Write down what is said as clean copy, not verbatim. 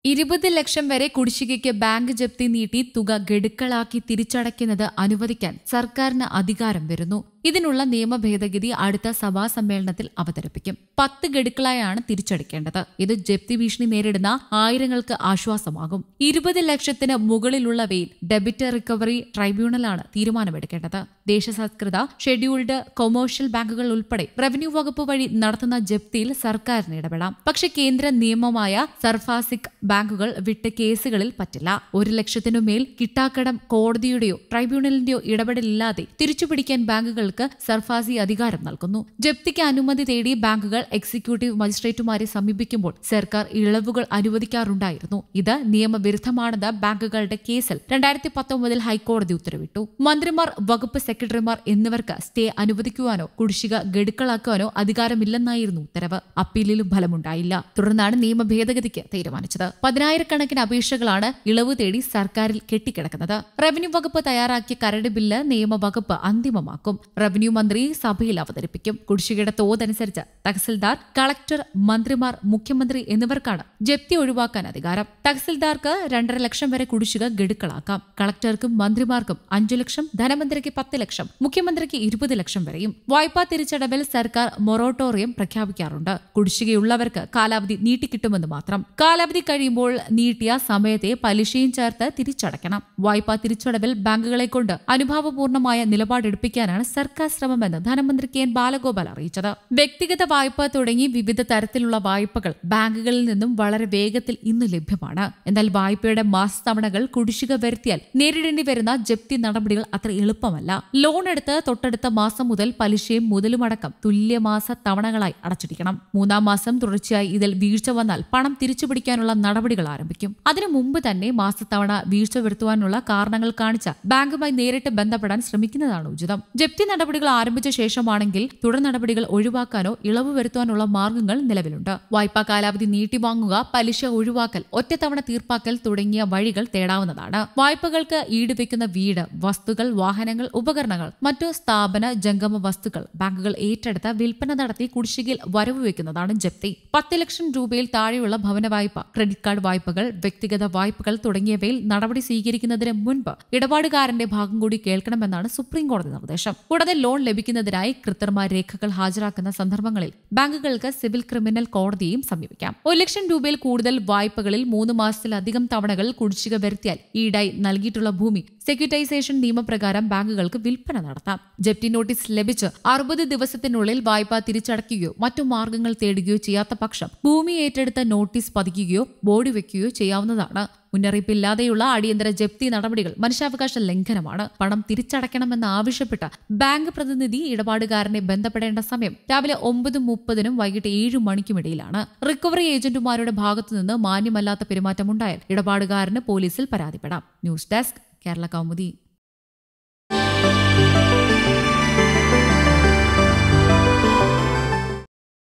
20 ലക്ഷം വരെ കുടിശ്ശികയ്ക്ക് ബാങ്ക് ജപ്തി നീട്ടി തുക ഗഡുക്കളാക്കി തിരിച്ചടയ്ക്കുന്നത് അനുവദിക്കാൻ സർക്കാരിന് അധികാരം വരുന്നു. ഇതിനുള്ള നിയമ ഭേദഗതി അടുത്ത സഭാ സമ്മേളനത്തിൽ അവതരിപ്പിക്കും. 10 ഗഡുക്കളായാണ് തിരിച്ചടയ്ക്കേണ്ടത്. ഇത് ജപ്തി ഭീഷണി നേരിടുന്ന ആയിരങ്ങൾക്ക് ആശ്വാസമാകും. 20 ലക്ഷത്തിന് മുകളിലുള്ളവയിൽ ഡെബിറ്റ് റിക്കവറി ട്രൈബ്യൂണലാണ് തീരുമാനമെടുക്കേണ്ടത്. ദേശസാത്കൃത ഷെഡ്യൂൾഡ് കൊമേഴ്ഷ്യൽ ബാങ്കുകൾ ഉൾപ്പെടെ റവന്യൂ വകുപ്പ് വഴി നടത്തുന്ന ജപ്തിയിൽ സർക്കാരിന് ഇടപെടാം. പക്ഷേ കേന്ദ്ര നിയമമായ സർഫാസിക് ബാങ്കുകൾ വിട്ട് കേസുകളിൽ പറ്റില്ല. 1 ലക്ഷത്തിനുമേൽ കിട്ടാക്കടം കോടതിയുടെയോ ട്രൈബ്യൂണലിന്റെയോ ഇടപെടലില്ലാതെ തിരിച്ചുപിടിക്കാൻ ബാങ്കുകൾക്ക് സർഫാസി അധികാരം നൽകുന്നു. ജപ്തിക്ക് അനുമതി തേടി ബാങ്കുകൾ എക്സിക്യൂട്ടീവ് മജിസ്ട്രേറ്റുമാരെ സമീപിക്കുമ്പോൾ സർക്കാർ ഇളവുകൾ അനുവദിക്കാറുണ്ടായിരുന്നു. ഇത് നിയമവിരുദ്ധമാണെന്ന് ബാങ്കുകളുടെ കേസിൽ 2019 ഹൈക്കോടതി ഉത്തരവിട്ടു. മന്ത്രിമാർ, വകുപ്പ് സെക്രട്ടറിമാർ എന്നിവർക്ക് സ്റ്റേ അനുവദിക്കുവാനോ കുടിശ്ശിക ഗഡുക്കളാക്കുവാനോ അധികാരമില്ലെന്നായിരുന്നു ഉത്തരവ്. അപ്പീലിലും ഫലമുണ്ടായില്ല. തുടർന്നാണ് നിയമ ഭേദഗതിക്ക് തീരുമാനിച്ചത്. 10,000-കണക്കിന് അപേക്ഷകളാണ് ഇളവ് തേടി സർക്കാരിൽ കെട്ടിക്കിടക്കുന്നത്. റവന്യൂ വകുപ്പ് തയ്യാറാക്കിയ കരട് ബില്ല് നിയമവകുപ്പ് അന്തിമമാക്കും. റവന്യൂ മന്ത്രി സഭയിൽ അവതരിപ്പിക്കും. കുടിശ്ശികയുടെ തോതനുസരിച്ച് തഹസിൽദാർ, കളക്ടർ, മന്ത്രിമാർ, മുഖ്യമന്ത്രി എന്നിവർക്കാണ് ജപ്തി ഒഴിവാക്കാൻ അധികാരം. തഹസിൽദാർക്ക് 2.5 ലക്ഷം വരെ കുടിശ്ശിക ഗഡുക്കളാക്കാം. കളക്ടർക്കും മന്ത്രിമാർക്കും 5 ലക്ഷം, ധനമന്ത്രിക്ക് 10 ലക്ഷം, മുഖ്യമന്ത്രിക്ക് 20 ലക്ഷം വരെയും. വായ്പാ തിരിച്ചടവിൽ സർക്കാർ മൊറട്ടോറിയം പ്രഖ്യാപിക്കാറുണ്ട്. കുടിശ്ശികയുള്ളവർക്ക് കാലാവധി നീട്ടിക്കിട്ടുമെന്ന് മാത്രം. കാലാവധി കഴിയുമ്പോൾ നീട്ടിയ സമയത്തെ പലിശയും ചേർത്ത് തിരിച്ചടയ്ക്കണം. വായ്പാ തിരിച്ചടവിൽ ബാങ്കുകളെ കൊണ്ട് അനുഭാവപൂർണമായ നിലപാടെടുപ്പിക്കാനാണ് സർക്കാർ ശ്രമമെന്ന് ധനമന്ത്രി കെ. ബാലഗോപാൽ അറിയിച്ചത്. വ്യക്തിഗത വായ്പ തുടങ്ങി വിവിധ തരത്തിലുള്ള വായ്പകൾ ബാങ്കുകളിൽ നിന്നും വളരെ വേഗത്തിൽ ഇന്ന് ലഭ്യമാണ്. എന്നാൽ വായ്പയുടെ മാസത്തവണകൾ കുടിശ്ശിക വരുത്തിയാൽ നേരിടേണ്ടി വരുന്ന ജപ്തി നടപടികൾ അത്ര എളുപ്പമല്ല. ലോൺ എടുത്ത് തൊട്ടടുത്ത മാസം മുതൽ പലിശയും മുതലുമടക്കം തുല്യമാസ തവണകളായി അടച്ചിരിക്കണം. 3-ാം മാസം തുടർച്ചയായി ഇതിൽ വീഴ്ച വന്നാൽ പണം തിരിച്ചുപിടിക്കാനുള്ള നടപടികൾ ആരംഭിക്കും. അതിനു മുമ്പ് തന്നെ മാസത്തവണ വീഴ്ച വരുത്തുവാനുള്ള കാരണങ്ങൾ കാണിച്ച ബാങ്കുമായി നേരിട്ട് ബന്ധപ്പെടാൻ ശ്രമിക്കുന്നതാണ് ഉചിതം. ജപ്തി നടപടികൾ ആരംഭിച്ച ശേഷമാണെങ്കിൽ തുടർ നടപടികൾ ഒഴിവാക്കാനോ ഇളവ് വരുത്താനുള്ള മാർഗങ്ങൾ നിലവിലുണ്ട്. വായ്പാ കാലാവധി നീട്ടിവാങ്ങുക, പലിശ ഒഴിവാക്കൽ, ഒറ്റത്തവണ തീർപ്പാക്കൽ തുടങ്ങിയ വഴികൾ തേടാവുന്നതാണ്. വായ്പകൾക്ക് ഈടുവെക്കുന്ന വീട്, വസ്തുക്കൾ, വാഹനങ്ങൾ, ഉപകരണങ്ങൾ, മറ്റു സ്ഥാപന ജംഗമ വസ്തുക്കൾ ബാങ്കുകൾ ഏറ്റെടുത്ത് വിൽപ്പന നടത്തി കുടിശ്ശികയിൽ വരവ് വയ്ക്കുന്നതാണ് ജപ്തി. 10 ലക്ഷം രൂപയിൽ താഴെയുള്ള ഭവന വായ്പ, ക്രെഡിറ്റ് കാർഡ് വായ്പകൾ, വ്യക്തിഗത വായ്പകൾ തുടങ്ങിയവയിൽ നടപടി സ്വീകരിക്കുന്നതിന് മുൻപ് ഇടപാടുകാരന്റെ ഭാഗം കൂടി കേൾക്കണമെന്നാണ് സുപ്രീം കോടതി നിർദ്ദേശം. കൂടാതെ ലോൺ ലഭിക്കുന്നതിനായി കൃത്രിമ രേഖകൾ ഹാജരാക്കുന്ന സന്ദർഭങ്ങളിൽ ബാങ്കുകൾക്ക് സിവിൽ ക്രിമിനൽ കോടതിയെയും സമീപിക്കാം. 1 ലക്ഷം രൂപയിൽ കൂടുതൽ വായ്പകളിൽ 3 മാസത്തിലധികം തവണകൾ കുടിശ്ശിക വരുത്തിയാൽ ഈടായി നൽകിയിട്ടുള്ള ഭൂമി സെക്യൂരിറ്റൈസേഷൻ നിയമപ്രകാരം ബാങ്കുകൾക്ക് വിൽപ്പന നടത്താം. ജപ്തി നോട്ടീസ് ലഭിച്ച് 60 ദിവസത്തിനുള്ളിൽ വായ്പ തിരിച്ചടയ്ക്കുകയോ മറ്റു മാർഗങ്ങൾ തേടുകയോ ചെയ്യാത്ത പക്ഷം ഭൂമി ഏറ്റെടുത്ത നോട്ടീസ് പതിക്കുകയോ ബോർഡ് വയ്ക്കുകയോ ചെയ്യാവുന്നതാണ്. മുന്നറിയിപ്പില്ലാതെയുള്ള അടിയന്തര ജപ്തി നടപടികൾ മനുഷ്യാവകാശ ലംഘനമാണ്. പണം തിരിച്ചടയ്ക്കണമെന്ന് ആവശ്യപ്പെട്ട ബാങ്ക് പ്രതിനിധി ഇടപാടുകാരനെ ബന്ധപ്പെടേണ്ട സമയം രാവിലെ 9:30 വൈകിട്ട് 7 മണിക്കുമിടയിലാണ്. റിക്കവറി ഏജന്റുമാരുടെ ഭാഗത്തുനിന്ന് മാന്യമല്ലാത്ത പെരുമാറ്റമുണ്ടായാൽ ഇടപാടുകാരന് പോലീസിൽ പരാതിപ്പെടാം. News desk, Kerala Kaumudi.